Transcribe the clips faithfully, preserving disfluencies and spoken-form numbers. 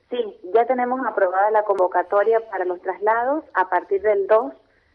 Sí, ya tenemos aprobada la convocatoria para los traslados. A partir del dos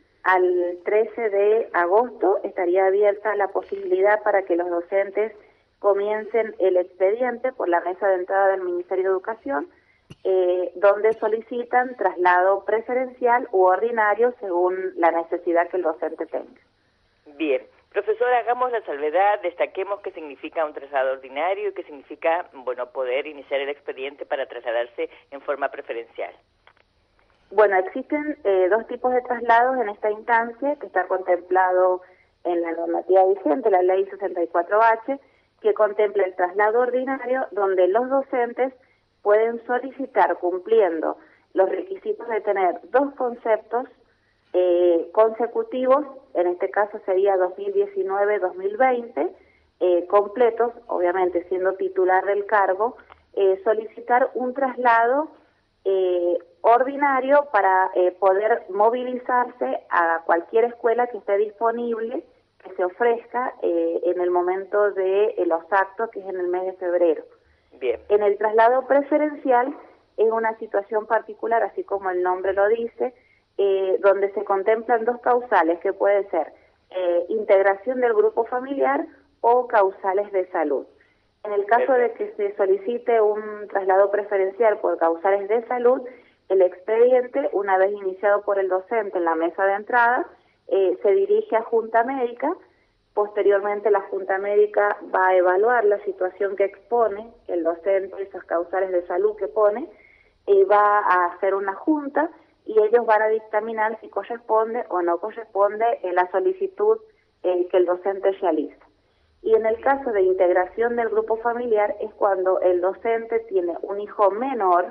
al trece de agosto estaría abierta la posibilidad para que los docentes comiencen el expediente por la mesa de entrada del Ministerio de Educación, eh, donde solicitan traslado preferencial u ordinario según la necesidad que el docente tenga. Bien. Profesora, hagamos la salvedad, destaquemos qué significa un traslado ordinario y qué significa, bueno, poder iniciar el expediente para trasladarse en forma preferencial. Bueno, existen eh, dos tipos de traslados en esta instancia que está contemplado en la normativa vigente, la ley sesenta y cuatro H, que contempla el traslado ordinario, donde los docentes pueden solicitar, cumpliendo los requisitos de tener dos conceptos Eh, consecutivos, en este caso sería dos mil diecinueve dos mil veinte, eh, completos, obviamente siendo titular del cargo, eh, solicitar un traslado eh, ordinario para eh, poder movilizarse a cualquier escuela que esté disponible, que se ofrezca eh, en el momento de eh, los actos, que es en el mes de febrero. Bien. En el traslado preferencial es una situación particular, así como el nombre lo dice, Eh, donde se contemplan dos causales, que puede ser eh, integración del grupo familiar o causales de salud. En el caso de que se solicite un traslado preferencial por causales de salud, el expediente, una vez iniciado por el docente en la mesa de entrada, eh, se dirige a Junta Médica. Posteriormente la Junta Médica va a evaluar la situación que expone el docente, esas causales de salud que pone, y va a hacer una junta, y ellos van a dictaminar si corresponde o no corresponde en la solicitud eh, que el docente realiza. Y en el caso de integración del grupo familiar es cuando el docente tiene un hijo menor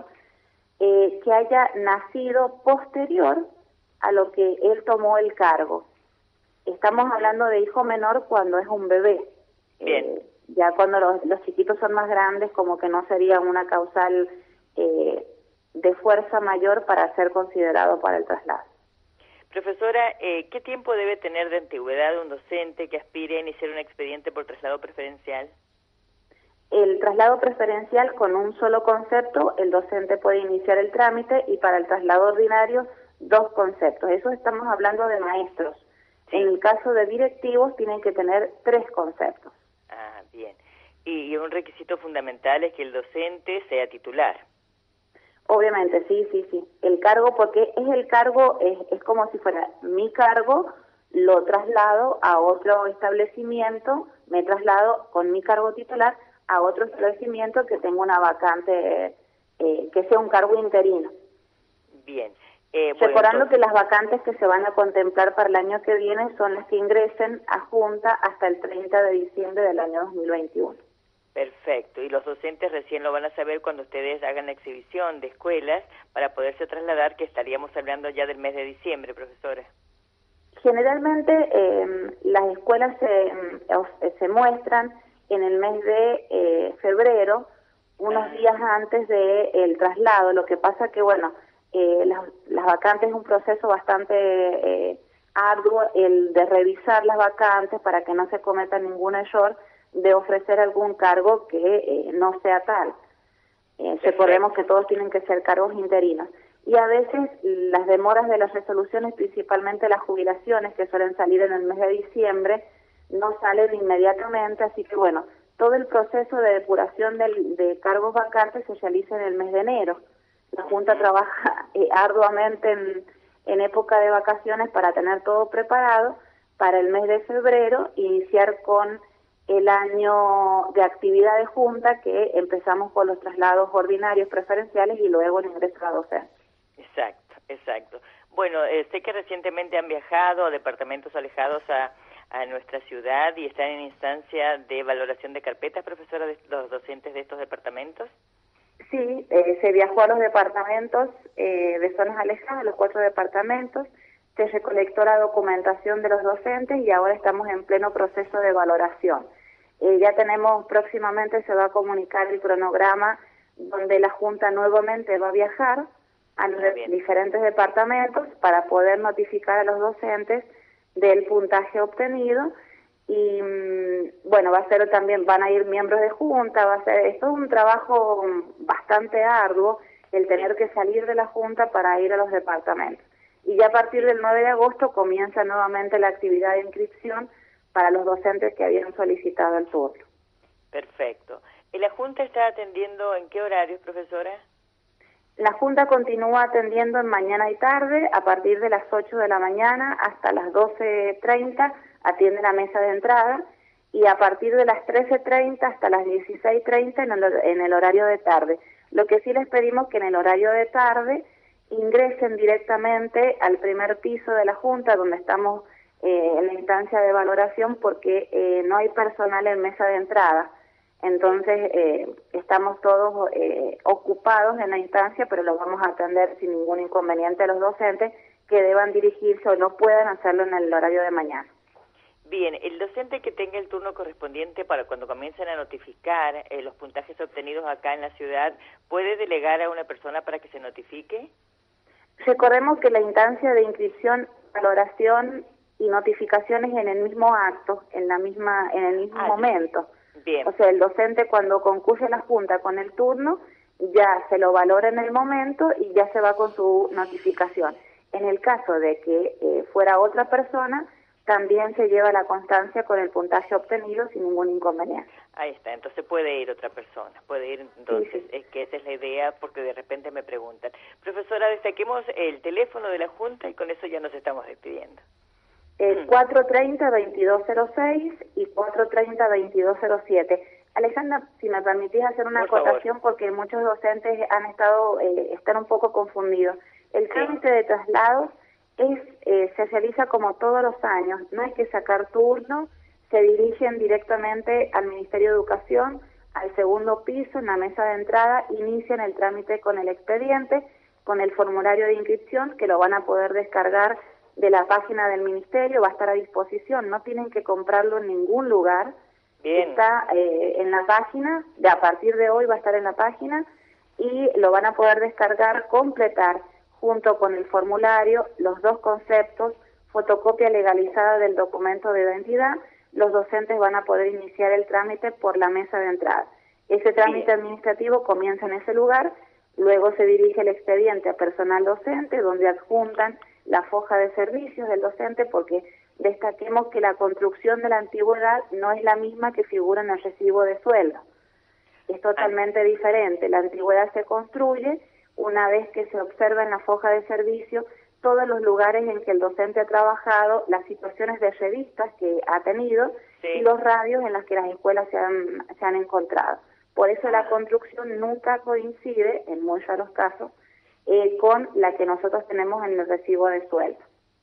eh, que haya nacido posterior a lo que él tomó el cargo. Estamos hablando de hijo menor cuando es un bebé. Bien. Eh, ya cuando los, los chiquitos son más grandes, como que no sería una causal eh, de fuerza mayor para ser considerado para el traslado. Profesora, eh, ¿qué tiempo debe tener de antigüedad un docente que aspire a iniciar un expediente por traslado preferencial? El traslado preferencial, con un solo concepto, el docente puede iniciar el trámite, y para el traslado ordinario, dos conceptos. Eso estamos hablando de maestros. Sí. En el caso de directivos, tienen que tener tres conceptos. Ah, bien. Y, y un requisito fundamental es que el docente sea titular. Obviamente, sí, sí, sí. El cargo, porque es el cargo, es, es como si fuera mi cargo, lo traslado a otro establecimiento, me traslado con mi cargo titular a otro establecimiento que tenga una vacante, eh, que sea un cargo interino. Bien. Eh, bueno, Recordando entonces... que las vacantes que se van a contemplar para el año que viene son las que ingresen a Junta hasta el treinta de diciembre del año dos mil veintiuno. Perfecto, y los docentes recién lo van a saber cuando ustedes hagan la exhibición de escuelas para poderse trasladar, que estaríamos hablando ya del mes de diciembre, profesora. Generalmente eh, las escuelas se, eh, se muestran en el mes de eh, febrero, unos ah. días antes del traslado. Lo que pasa que, bueno, eh, las, las vacantes es un proceso bastante eh, arduo, el de revisar las vacantes para que no se cometa ningún error de ofrecer algún cargo que eh, no sea tal. Eh, recordemos que todos tienen que ser cargos interinos. Y a veces las demoras de las resoluciones, principalmente las jubilaciones, que suelen salir en el mes de diciembre, no salen inmediatamente, así que bueno, todo el proceso de depuración del, de cargos vacantes se realiza en el mes de enero. La Junta trabaja eh, arduamente en, en época de vacaciones para tener todo preparado para el mes de febrero, iniciar con el año de actividad de Junta, que empezamos con los traslados ordinarios preferenciales y luego el ingreso a docencia. Exacto, exacto. Bueno, eh, sé que recientemente han viajado a departamentos alejados a, a nuestra ciudad y están en instancia de valoración de carpetas, profesora, de los docentes de estos departamentos. Sí, eh, se viajó a los departamentos eh, de zonas alejadas, los cuatro departamentos, se recolectó la documentación de los docentes y ahora estamos en pleno proceso de valoración. Eh, ya tenemos, próximamente se va a comunicar el cronograma donde la Junta nuevamente va a viajar a los de, diferentes departamentos para poder notificar a los docentes del puntaje obtenido y bueno, va a ser también, van a ir miembros de Junta, va a ser, esto es un trabajo bastante arduo el tener que salir de la Junta para ir a los departamentos. Y ya a partir del nueve de agosto comienza nuevamente la actividad de inscripción para los docentes que habían solicitado el turno. Perfecto. ¿Y la Junta está atendiendo en qué horarios, profesora? La Junta continúa atendiendo en mañana y tarde, a partir de las ocho de la mañana hasta las doce treinta atiende la mesa de entrada, y a partir de las trece treinta hasta las dieciséis treinta en el, en el horario de tarde. Lo que sí les pedimos que en el horario de tarde ingresen directamente al primer piso de la Junta, donde estamos eh, en la instancia de valoración, porque eh, no hay personal en mesa de entrada. Entonces, eh, estamos todos eh, ocupados en la instancia, pero los vamos a atender sin ningún inconveniente a los docentes que deban dirigirse o no puedan hacerlo en el horario de mañana. Bien, el docente que tenga el turno correspondiente para cuando comiencen a notificar eh, los puntajes obtenidos acá en la ciudad, ¿puede delegar a una persona para que se notifique? Recordemos que la instancia de inscripción, valoración y notificaciones en el mismo acto, en la misma, en el mismo ah, momento. Bien. O sea, el docente cuando concurre a la Junta con el turno, ya se lo valora en el momento y ya se va con su notificación. En el caso de que eh, fuera otra persona, también se lleva la constancia con el puntaje obtenido sin ningún inconveniente. Ahí está, entonces puede ir otra persona, puede ir entonces, sí, sí. Es que esa es la idea, porque de repente me preguntan. Profesora, destaquemos el teléfono de la Junta y con eso ya nos estamos despidiendo. El cuatro treinta, veintidós cero seis y cuatro treinta, veintidós cero siete. Alejandra, si me permitís hacer una Por acotación, favor. Porque muchos docentes han estado, eh, están un poco confundidos. El trámite sí. de traslados es, eh, se realiza como todos los años, no hay que sacar turno, se dirigen directamente al Ministerio de Educación, al segundo piso, en la mesa de entrada, inician el trámite con el expediente, con el formulario de inscripción, que lo van a poder descargar de la página del Ministerio, va a estar a disposición, no tienen que comprarlo en ningún lugar. Bien. Está eh, en la página, de a partir de hoy va a estar en la página, y lo van a poder descargar, completar junto con el formulario los dos conceptos, fotocopia legalizada del documento de identidad. Los docentes van a poder iniciar el trámite por la mesa de entrada. Ese trámite Bien. administrativo comienza en ese lugar, luego se dirige el expediente a personal docente, donde adjuntan la foja de servicios del docente, porque destaquemos que la construcción de la antigüedad no es la misma que figura en el recibo de sueldo. Es totalmente diferente. La antigüedad se construye una vez que se observa en la foja de servicio todos los lugares en que el docente ha trabajado, las situaciones de revistas que ha tenido sí. y los radios en los que las escuelas se han, se han encontrado. Por eso la construcción nunca coincide, en muy raros casos, eh, con la que nosotros tenemos en el recibo de sueldo.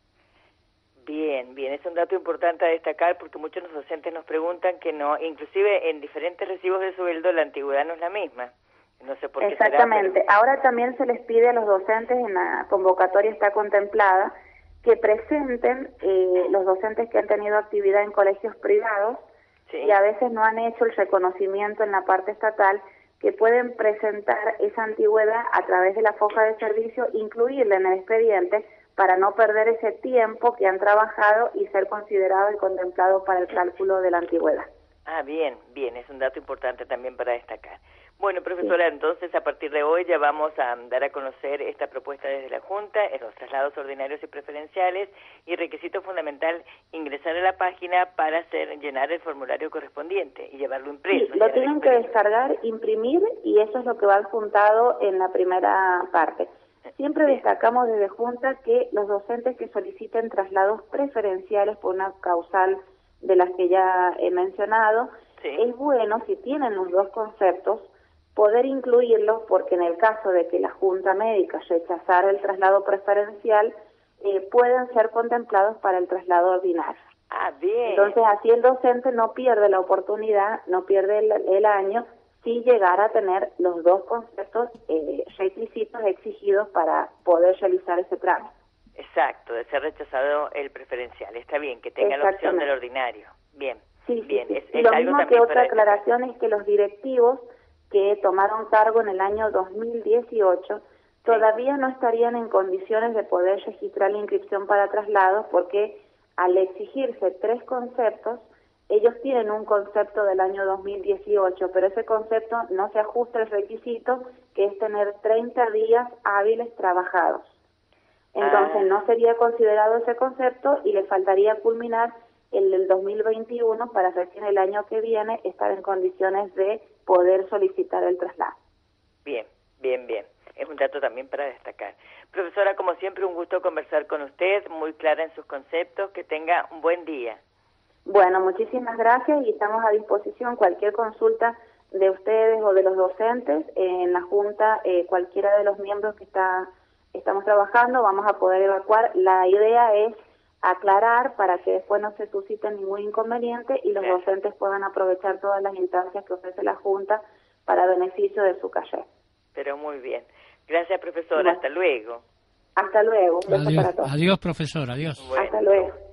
Bien, bien, es un dato importante a destacar, porque muchos de los docentes nos preguntan que no, inclusive en diferentes recibos de sueldo la antigüedad no es la misma. No sé por qué Exactamente. será, pero... Ahora también se les pide a los docentes, en la convocatoria está contemplada, que presenten eh, los docentes que han tenido actividad en colegios privados sí. y a veces no han hecho el reconocimiento en la parte estatal, que pueden presentar esa antigüedad a través de la foja de servicio, incluirla en el expediente para no perder ese tiempo que han trabajado y ser considerado y contemplado para el cálculo de la antigüedad. Ah, bien, bien, es un dato importante también para destacar. Bueno, profesora, sí. entonces a partir de hoy ya vamos a dar a conocer esta propuesta desde la Junta, en los traslados ordinarios y preferenciales, y requisito fundamental, ingresar a la página para hacer llenar el formulario correspondiente y llevarlo impreso. Sí, lo tienen que descargar, imprimir, y eso es lo que va adjuntado en la primera parte. Siempre Bien. destacamos desde Junta que los docentes que soliciten traslados preferenciales por una causal de las que ya he mencionado, sí. es bueno, si tienen los dos conceptos, poder incluirlos, porque en el caso de que la Junta Médica rechazara el traslado preferencial, eh, pueden ser contemplados para el traslado ordinario. Ah, bien. Entonces, así el docente no pierde la oportunidad, no pierde el, el año, si llegara a tener los dos conceptos eh, requisitos exigidos para poder realizar ese trámite. Exacto, de ser rechazado el preferencial. Está bien, que tenga la opción del ordinario. Bien, sí, bien. Sí, sí. Es, y es lo algo mismo que otra para... aclaración es que los directivos que tomaron cargo en el año dos mil dieciocho todavía no estarían en condiciones de poder registrar la inscripción para traslados, porque al exigirse tres conceptos, ellos tienen un concepto del año dos mil dieciocho, pero ese concepto no se ajusta al requisito, que es tener treinta días hábiles trabajados. Entonces ah. no sería considerado ese concepto y le faltaría culminar el del dos mil veintiuno para recién el año que viene estar en condiciones de poder solicitar el traslado. Bien, bien, bien. Es un dato también para destacar. Profesora, como siempre, un gusto conversar con usted, muy clara en sus conceptos. Que tenga un buen día. Bueno, muchísimas gracias y estamos a disposición. Cualquier consulta de ustedes o de los docentes en la Junta, eh, cualquiera de los miembros que está estamos trabajando, vamos a poder evacuar. La idea es aclarar para que después no se suscite ningún inconveniente y los Claro. docentes puedan aprovechar todas las instancias que ofrece la Junta para beneficio de su calle. Pero muy bien. Gracias, profesora. Bueno. Hasta luego. Hasta luego. Un beso Adiós, para todos. adiós, profesor, adiós. Bueno. Hasta luego.